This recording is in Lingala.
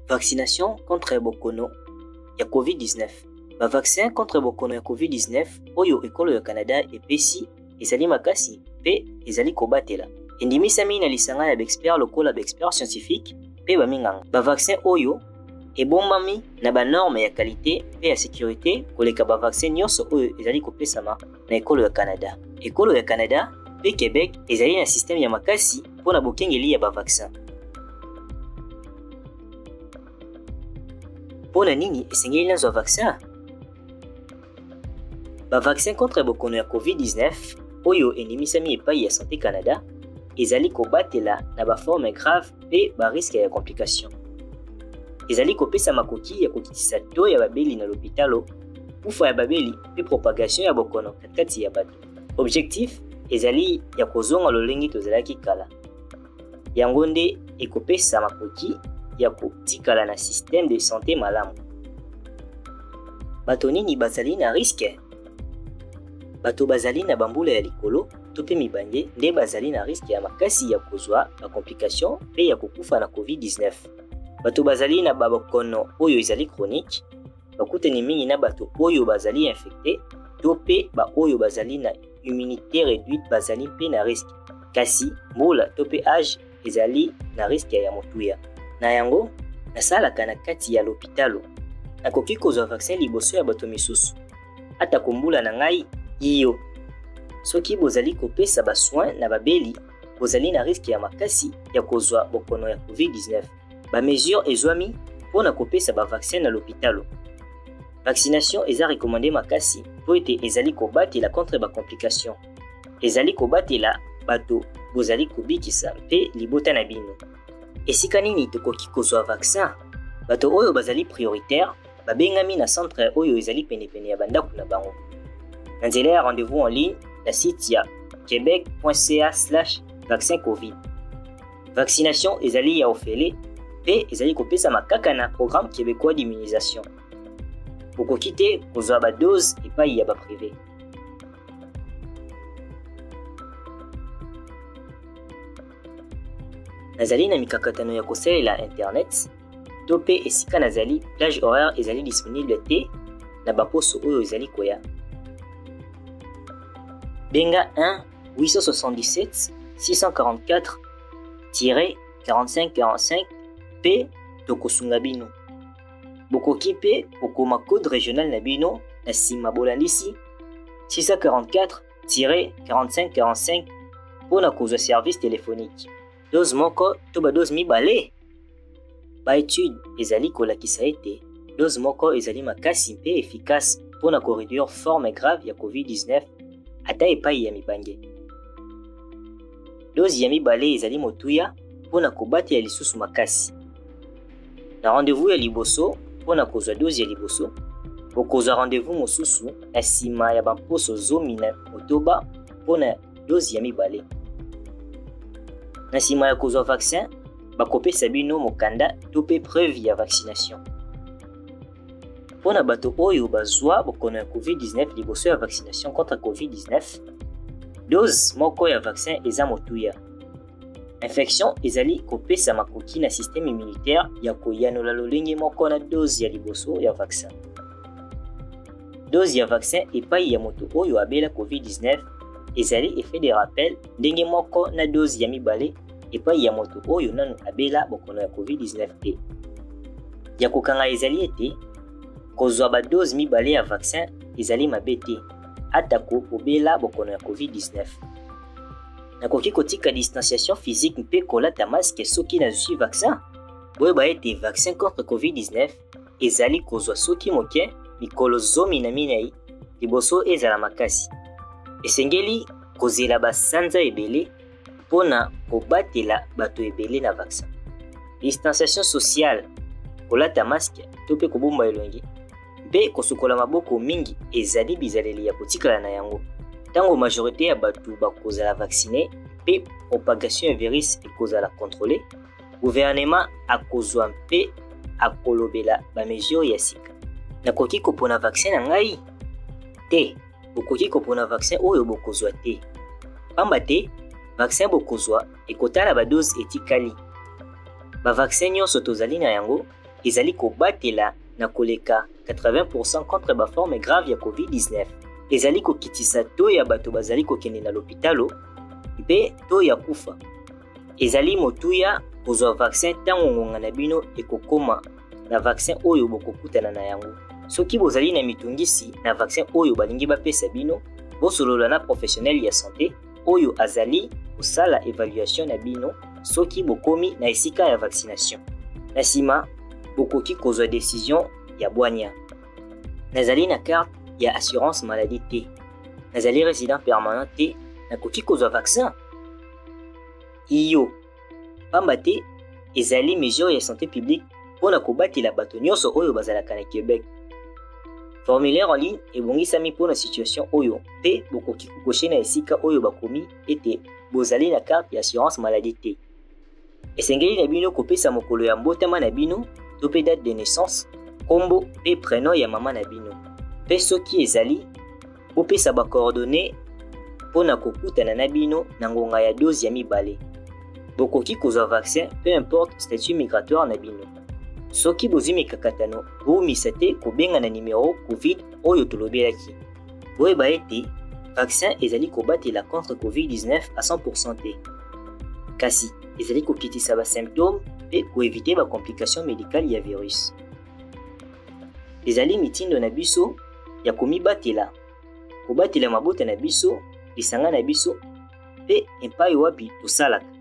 vaccination contre bokono ya COVID-19. Ba vaccin contre bokono ya COVID-19 oyo ekolo ya Canada epesi ezali makasi pe ezali kobatela. Endimisami na lisanga ya expert lokola ba expert scientifique pe ba minganga. Ba vaccin oyo ebombami na ba norme ya qualité pe ya sécurité koleka ba vaccin nyonso oyo ezali kopesama na ekolo ya Canada. Ekolo ya Canada pe Québec ezali na système ya makasi pona bokengeli ya ba vaccin. Pona nini esengeli na zo vaccin? Ba vaccin contre bokono ya COVID-19 oyo endimisami epai ya Santé Canada ezali kobatela na ba forme grave pe ba risque ya complication. Ezali kopesa makoki ya kokitisa to ya babeli na l'hôpitalo, kufa ya babeli pe propagation ya bokono katikati ya bato. Objectif ezali ya kozonga lolengi tozalaki kala. Yango nde ekopesa makoki ya kotikala na système de santé malamu. Bato nini bazali na risque? Bato bazali na bambula ya likolo to pe mibange nde bazali na risque ya makasi ya kozwa ba complication pe ya kokufa na COVID-19. Bato bazali na babokono oyo ezali chronique, bakutani mingi na bato oyo bazali infecté to pe ba oyo bazali na immunité réduite bazali pe na risque. Kasi mbula to pe âge ezali na risque ya motuya. Na yango nasalaka na kati ya l'hôpitalo. Nakoki kozwa vaccin liboso ya bato misusu. Ata kombula na ngai iyo. Soki bozali kopesa ba soin na babeli, bozali na risque ya makasi ya kozwa bokono ya COVID-19. Ba mesure ezwami pona kopesa ba vaccin na l'hôpitalo. Vaccination eza recommandé makasi po ete ezali kobatela contre ba complication. Ezali kobatela bato bozali kobikisa pe libota na bino. Esika nini tokoki kozwa vaccin? Bato oyo bazali prioritaire babengami na centre oyo ezali penepene ya bandako na bango. Na nzela ya rendez-vous en ligne na site ya quebec.ca/vaccin COVID. Vaccination ezali ya ofele pe ezali kopesa makaka na programme québécois d'immunisation. Bokoki te kozwa ba dose epai ya ba privé. Nazali na mikakatano ya kosalela internet to pe esika nazali plage horaire ezali disponible te na baposo oyo ezali koya. Benga 1 877 644-4545 pe tokosunga bino. Bokoki pe okoma code régional na bino na sima bolandisi 644-4545 pona kozwa service téléphonique. Dose moko to ba dose mibale. Ba étude ezali kolakisa ete dose moko ezali makasi pe efficace pona koréduire forme grave ya COVID-19 ata epai ya mibange. Dose ya mibale ezali motuya pona kobatela lisusu makasi. Na rendez-vous ya liboso pona kozwa dose ya liboso, bokozwa rendez-vous mosusu na sima ya bamposo zomi na motoba pona dose ya mibale. Na sima ya kozwa vaccin, bakopesa bino mokanda to pe preuve ya vaccination. Pona bato oyo bazwa bokono ya COVID-19 liboso ya vaccination contre COVID-19, dose moko ya vaccin eza motuya. Infection ezali kopesa makoki na système immunitaire ya koyanola lolenge moko na dose ya liboso ya vaccin. Dose ya vaccin epai ya moto oyo abela COVID-19 ezali effet de rappel ndenge moko na dose ya mibale epai ya moto oyo nanu abela bokono ya COVID-19 te. Ya kokanga ezali ete kozwa ba dose mibale ya vaccin ezali mabe te atako obela bokono ya COVID-19. Nakoki kotika distanciation physique mpe kolata masque soki nazwi vaccin. Boyeba ete vaccin contre COVID-19 ezali kozwa soki moke mikolo zomi na minei liboso ezala makasi. Esengeli kozela basanza ebele pona kobatela bato ebele na vaccin. Distanciation sociale, kolata masque to pe kobomba elongi mpe kosukola maboko mingi ezali bizaleli ya kotikala na yango. Tango majorité ya bato bakozala vacciné pe propagation ya virus ekozala contrôlée, gouvernement akozwa mpe akolobela ba mesure ya sika. Nakoki kopona vaccin na ngai? Te, bokoki kopona vaccin oyo bokozwa te. Pamba te, vaccin bokozwa ekotala ba dose etikali. Ba vaccin nyonso tozali na yango ezali kobatela na koleka 80% contre baforme grave ya COVID-19. Ezali kokitisa to ya bato bazali kokende na l'hôpitalo mpe to ya kufa. Ezali motuya kozwa vaccin ntango ngonga na bino ekokoma na vaccin oyo bokokutana na yango. Soki bozali na mitungisi na vaccin oyo balingi bapesa bino, bosolola na professionnel ya santé oyo azali kosala évaluation na bino soki bokomi na esika ya vaccination. Na sima, bokoki kozwa décision ya bwanya. Nazali na carte ya assurance maladie te. Nazali résident permanent te, nakoki kozwa vaccin. Iyo, pamba te ezali mesure ya santé publique mpona kobatela bato nyonso oyo bazalaka na Québec. Formulaire en ligne ebongisami mpona situation oyo mpe bokoki kokoshe na esika oyo bakomi ete bozali na carte ya assurance maladie te. Esengeli na bino kopesa mokolo ya mbotama na bino to pe date de naissance, kombo pe prénom ya mama na bino. Pe soki ezali, bopesa ba coordonnées mpona kokutana na bino na ngonga ya dose ya mibale. Bokoki kozwa vaccin peu importe statut migratoire na bino. Soki bozwi mikakatano, boumisa te kobenga na numéro COVID oyo tolobelaki. Boyeba ete vaccin ezali kobatela contre COVID-19 à 100% te. Kasi ezali kokitisa ba symptômes pe koevite ba complication médicale ya virus. Ezali mitindo na biso ya komibatela, kobatela mabota na biso, lisanga na biso pe epai wapi tosalaka.